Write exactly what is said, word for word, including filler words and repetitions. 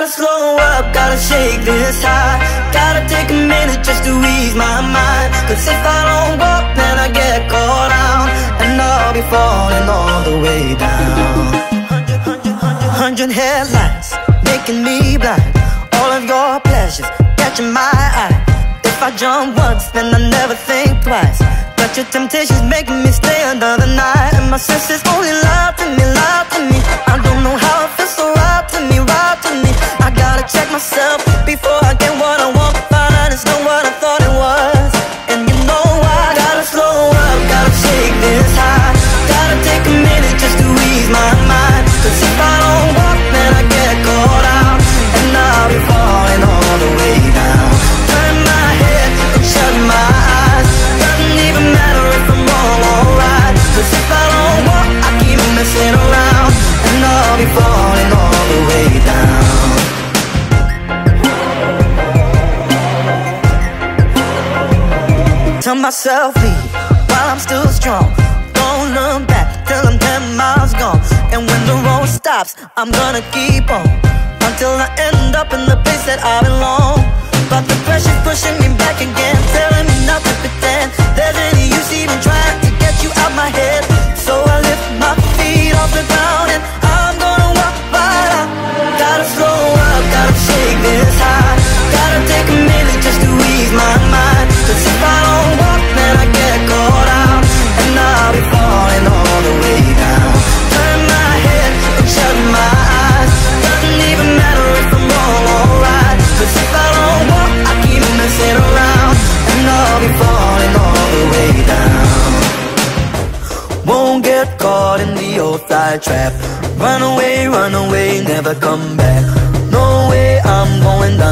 Gotta slow up, gotta shake this high. Gotta take a minute just to ease my mind. Cause if I don't walk, then I get caught out, and I'll be falling all the way down. Hundred headlights making me blind. All of your pleasures catching my eye. If I jump once, then I never think twice. But your temptation's making me stay another night, and my senses only lie to me, lie to me. I don't know how it feels so right to me, right to me. I gotta check myself before I get what I want. Find out it's not what I thought it was. And you know I gotta slow up, gotta shake this high. Gotta take a minute just to ease my mind. Cause if I don't walk, then I get caught out, and I'll be falling all the way down. Turn my head and shut my eyes. Doesn't even matter if I'm wrong or right. Cause if I don't walk, I keep messing around, and I'll be falling all the way down. Tell myself leave while I'm still strong. Don't look back till I'm ten miles gone. And when the road stops, I'm gonna keep on until I end up in the place that I belong. But the pressure's pushing me back again, telling me not to pretend there's any use even trying to get you out my head. So I lift my feet off the ground, and I'm gonna walk right out. Gotta slow up, gotta shake this high. Gotta take a minute just to ease my mind. Cause if I don't walk, then I get caught out, and I'll be falling all the way down. Turn my head and shut my eyes. Doesn't even matter if I'm wrong or right. Cause if I don't walk, I keep messing around, and I'll be falling all the way down. Won't get caught in the old fly trap. Run away, run away, never come back. No way I'm going down.